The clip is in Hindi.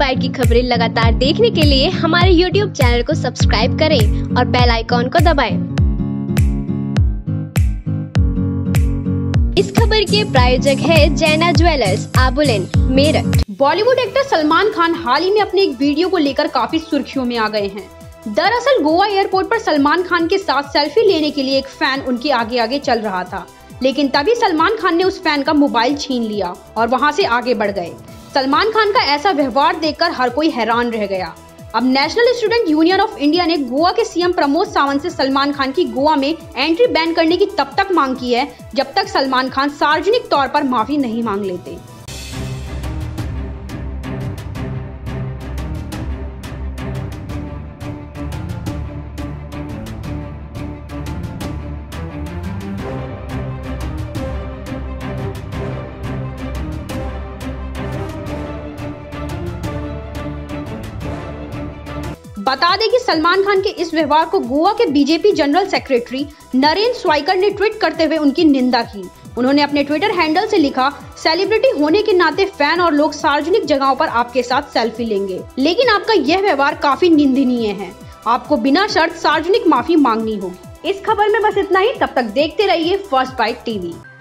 बाइट की खबरें लगातार देखने के लिए हमारे YouTube चैनल को सब्सक्राइब करें और बेल आइकॉन को दबाएं। इस खबर के प्रायोजक है Jaina jewellers, Abulane, Meerut. Bollywood actor Salman Khan हाल ही में अपने एक वीडियो को लेकर काफी सुर्खियों में आ गए हैं। दरअसल गोवा एयरपोर्ट पर सलमान खान के साथ सेल्फी लेने के लिए एक फैन उनके आगे आगे चल रहा था, लेकिन तभी सलमान खान ने उस फैन का मोबाइल छीन लिया और वहां से आगे बढ़ गए। सलमान खान का ऐसा व्यवहार देखकर हर कोई हैरान रह गया। अब national student union of India ने गोवा के सीएम प्रमोद सावंत से सलमान खान की गोवा में एंट्री बैन करने की तब तक मांग की है जब तक सलमान खान सार्वजनिक तौर पर माफी नहीं मांग लेते। बता दें कि सलमान खान के इस व्यवहार को गोवा के BJP general secretary Narendra Swaikar ने ट्वीट करते हुए उनकी निंदा की। उन्होंने अपने ट्विटर हैंडल से लिखा, सेलिब्रिटी होने के नाते फैन और लोग सार्वजनिक जगहों पर आपके साथ सेल्फी लेंगे, लेकिन आपका यह व्यवहार काफी निंदनीय है। आपको बिना शर्त सार्वजनिक माफी मांगनी होगी। इस खबर में बस इतना ही। तब तक देखते रहिए फर्स्ट बाइट टीवी।